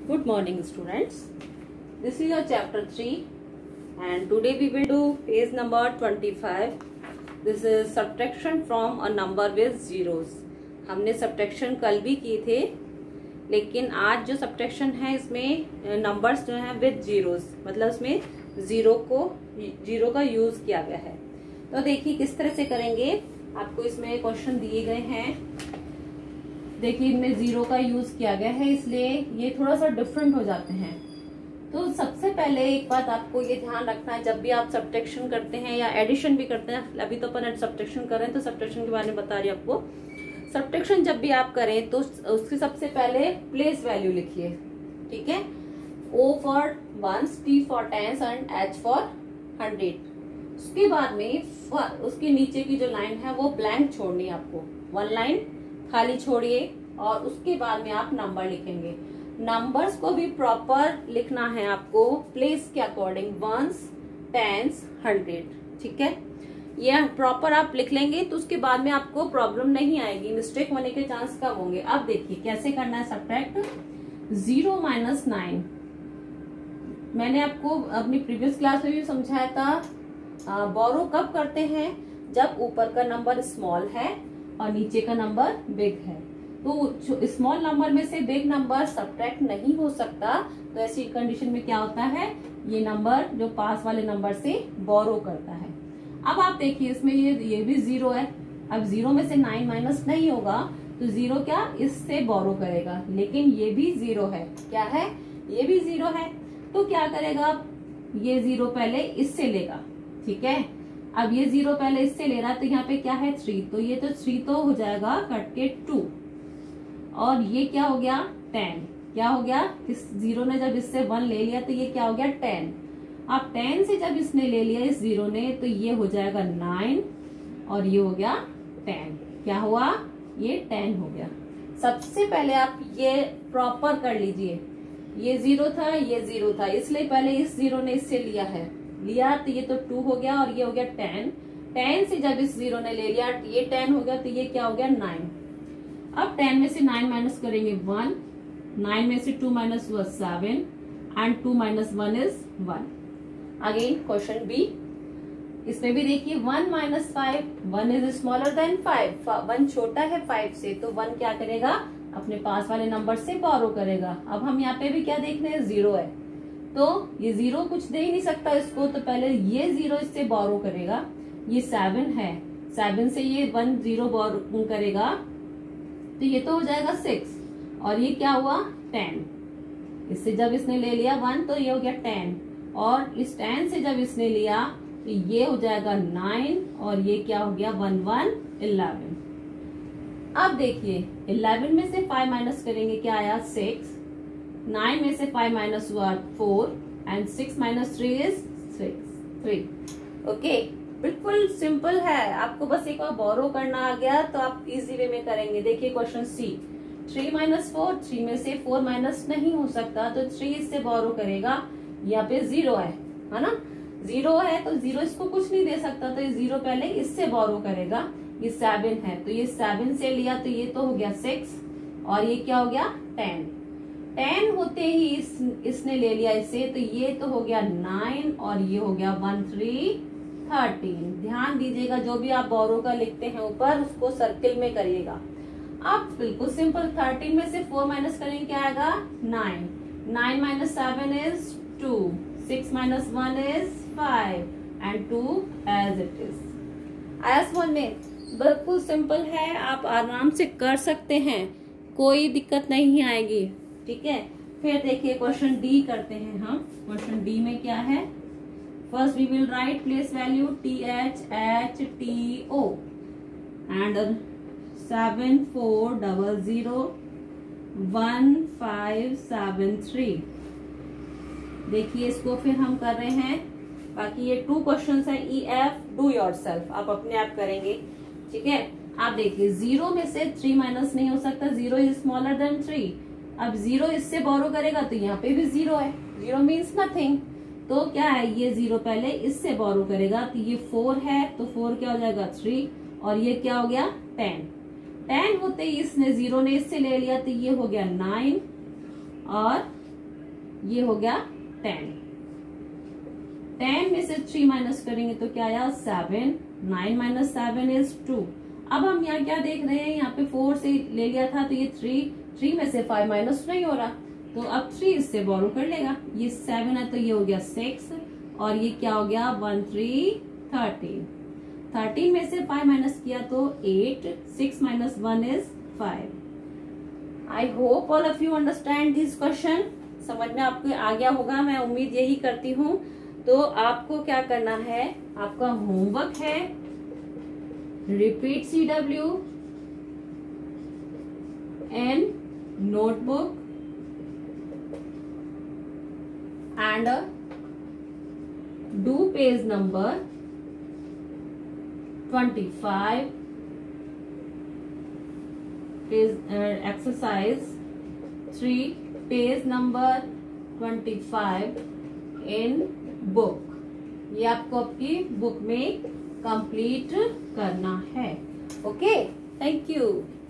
Good morning, students. This is your chapter 3 and today we will do page number 25. This is subtraction from a number with zeros. हमने subtraction कल भी किए थे, लेकिन आज जो subtraction है इसमें numbers जो हैं with zeros, मतलब इसमें जीरो का यूज किया गया है। तो देखिए किस तरह से करेंगे। आपको इसमें क्वेश्चन दिए गए हैं, देखिए इनमें जीरो का यूज किया गया है, इसलिए ये थोड़ा सा डिफरेंट हो जाते हैं। तो सबसे पहले एक बात आपको ये ध्यान रखना है, जब भी आप सब्ट्रैक्शन करते हैं या एडिशन भी करते हैं, अभी तो अपन सब्ट्रैक्शन कर रहे हैं तो सब्ट्रैक्शन के बारे में बता रही हूँ आपको। सब्ट्रैक्शन जब भी आप करें तो उसकी सबसे पहले प्लेस वैल्यू लिखिए, ठीक है। O for once, T for tens and H for 100। उसके बाद में उसके नीचे की जो लाइन है वो ब्लैंक छोड़नी है आपको, वन लाइन खाली छोड़िए और उसके बाद में आप नंबर लिखेंगे। नंबर्स को भी प्रॉपर लिखना है आपको, प्लेस के अकॉर्डिंग, वंस, टेंस, 100, ठीक है। ये प्रॉपर आप लिख लेंगे तो उसके बाद में आपको प्रॉब्लम नहीं आएगी, मिस्टेक होने के चांस कम होंगे। अब देखिए कैसे करना है सब्ट्रैक्ट। 0 - 9 मैंने आपको अपनी प्रीवियस क्लास में भी समझाया था। बोरो कब करते हैं, जब ऊपर का नंबर स्मॉल है और नीचे का नंबर बिग है। तो स्मॉल नंबर में से बिग नंबर सब्ट्रैक्ट नहीं हो सकता, तो ऐसी कंडीशन में क्या होता है, ये नंबर जो पास वाले नंबर से बोरो करता है। अब आप देखिए इसमें ये भी 0 है। अब 0 में से 9 माइनस नहीं होगा तो 0 क्या इससे बोरो करेगा, लेकिन ये भी 0 है। क्या है, ये भी 0 है। तो क्या करेगा, ये 0 पहले इससे लेगा, ठीक है। अब ये 0 पहले इससे ले रहा है तो यहाँ पे क्या है 3, तो ये तो 3 तो हो जाएगा कट के 2, और ये क्या हो गया 10। क्या हो गया, इस 0 ने जब इससे 1 ले लिया तो ये क्या हो गया 10। अब 10 से जब इसने ले लिया इस 0 ने तो ये हो जाएगा 9 और ये हो गया 10। क्या हुआ, ये 10 हो गया। सबसे पहले आप ये प्रॉपर कर लीजिए, ये 0 था, ये 0 था, इसलिए पहले इस 0 ने इससे लिया तो ये तो 2 हो गया और ये हो गया 10। 10 से जब इस 0 ने ले लिया ये 10 हो गया, तो ये क्या हो गया 9। अब 10 में से 9 माइनस करेंगे 1, 9 में से 2 माइनस हुआ 7 and 2 minus 1 is 1। Again question B, इसमें भी देखिए 1 - 5, 1 इज स्मॉलर देन 5, 1 छोटा है 5 से, तो 1 क्या करेगा, अपने पास वाले नंबर से बोरो करेगा। अब हम यहाँ पे भी क्या देख रहे हैं, 0 है, तो ये 0 कुछ दे ही नहीं सकता इसको, तो पहले ये 0 इससे बोरो करेगा। ये 7 है, 7 से ये 1 0 बोरो करेगा तो ये तो हो जाएगा 6, और ये क्या हुआ 10। इससे जब इसने ले लिया 1 तो ये हो गया 10, और इस 10 से जब इसने लिया तो ये हो जाएगा 9, और ये क्या हो गया 1 1 11। अब देखिए 11 में से 5 माइनस करेंगे, क्या आया 6। 9 में से 5 माइनस हुआ 4 एंड 6 माइनस 3 इज 3। ओके, बिल्कुल सिंपल है। आपको बस एक बार बोरो करना आ गया तो आप इजी वे में करेंगे। देखिए क्वेश्चन सी, 3 - 4, 3 में से 4 माइनस नहीं हो सकता तो 3 इससे बोरो करेगा। यहाँ पे 0 है ना, 0 है तो 0 इसको कुछ नहीं दे सकता, तो ये 0 पहले इससे बोरो करेगा। ये 7 है तो ये 7 से लिया तो ये तो हो गया 6, और ये क्या हो गया 10। 10 होते ही इसने ले लिया इसे, तो ये तो हो गया 9 और ये हो गया 1 3 13। ध्यान दीजिएगा जो भी आप बोरो का लिखते हैं ऊपर उसको सर्किल में करिएगा। अब बिल्कुल सिंपल, 13 में से 4 माइनस करेंगे क्या आएगा 9, 9 minus 7 is 2, 6 minus 1 is 5 and 2 as it is. आया समझ में, बिल्कुल सिंपल है, आप आराम से कर सकते हैं, कोई दिक्कत नहीं आएगी, ठीक है। फिर देखिए क्वेश्चन डी करते हैं हम। क्वेश्चन डी में क्या है, first we will write place value TH H T O and 7 4 0 0 1 5 7 3। देखिए इसको फिर हम कर रहे हैं, बाकी ये 2 क्वेश्चन है EF, डू योरसेल्फ, आप अपने आप करेंगे, ठीक है। आप देखिए 0 में से 3 माइनस नहीं हो सकता, 0 इज स्मॉलर देन 3। अब 0 इससे बोरो करेगा तो यहाँ पे भी 0 है, 0 मीन्स नथिंग, तो क्या है ये 0 पहले इससे बोरो करेगा, तो ये 4 है तो 4 क्या हो जाएगा 3, और ये क्या हो गया 10। 10 होते ही इसने 0 ने इससे ले लिया तो ये हो गया 9, और ये हो गया 10। 10 में से 3 माइनस करेंगे तो क्या आया 7। 9 माइनस 7 इज 2। अब हम यहाँ क्या देख रहे हैं, यहाँ पे 4 से ले लिया था तो ये 3 में से 5 माइनस नहीं हो रहा, तो अब 3 इससे बोरो कर लेगा। ये 7 है तो ये हो गया 6 और ये क्या हो गया 1 3 13। 13 में से 5 माइनस किया तो 8। 6 minus 1 is 5। I hope all of you understand this question. समझ में आपको आ गया होगा, मैं उम्मीद यही करती हूँ। तो आपको क्या करना है, आपका होमवर्क है repeat CW in notebook and do page number 25, page exercise 3, page number 25 in book। ये आपको आपकी बुक में कंप्लीट करना है। Okay, thank you.